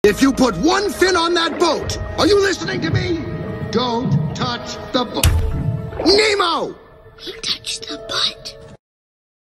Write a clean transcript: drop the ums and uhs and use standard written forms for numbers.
If you put one fin on that boat, are you listening to me? Don't touch the boat. Nemo! He touched the butt.